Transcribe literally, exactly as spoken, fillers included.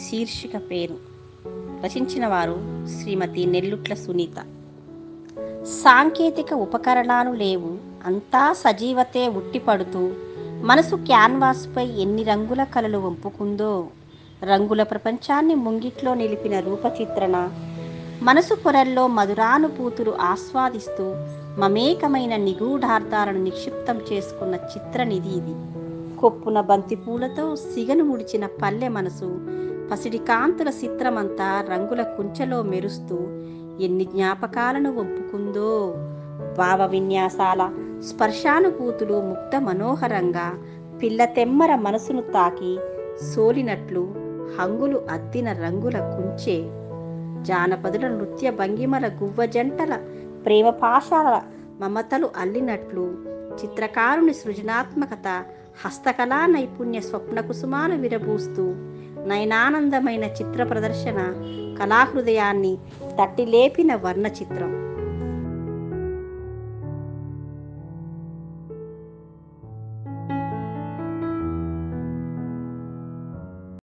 శీర్షిక పేరు. రచించిన వారు శ్రీమతి నెల్లుట్ల సునీత. సాంకేతిక ఉపకరణాలు లేవు, అంతా సజీవతే ఉట్టిపడుతూ మనసు క్యాన్వాస్పై ఎన్ని రంగుల కలలు వంపుకుందో. రంగుల ప్రపంచాన్ని ముంగిట్లో నిలిపిన రూపచిత్రణ, మనసు పొరల్లో మధురానుభూతులు ఆస్వాదిస్తూ మమేకమైన నిగూఢార్థాలను నిక్షిప్తం చేసుకున్న చిత్రనిధి ఇది. కొప్పున బంతిపూలతో సిగను ముడిచిన పల్లె మనసు పసిడి కాంతుల చిత్రమంతా రంగుల కుంచెలో మెరుస్తూ ఎన్ని జ్ఞాపకాలను వంపుకుందో. భావ విన్యాసాల స్పర్శానుభూతులు ముక్త మనోహరంగా పిల్ల తెమ్మర మనసును తాకి సోలినట్లు హంగులు అద్దిన రంగుల కుంచె. జానపదుల నృత్య భంగిమల గువ్వ జంటల ప్రేమ పాశాల మమతలు అల్లినట్లు చిత్రకారుని సృజనాత్మకత హస్తకళా నైపుణ్య స్వప్న కుసుమాలు విరబూస్తూ నయనానందమైన చిత్ర ప్రదర్శన కళాహృదయాన్ని తట్టిలేపిన వర్ణ చిత్రం.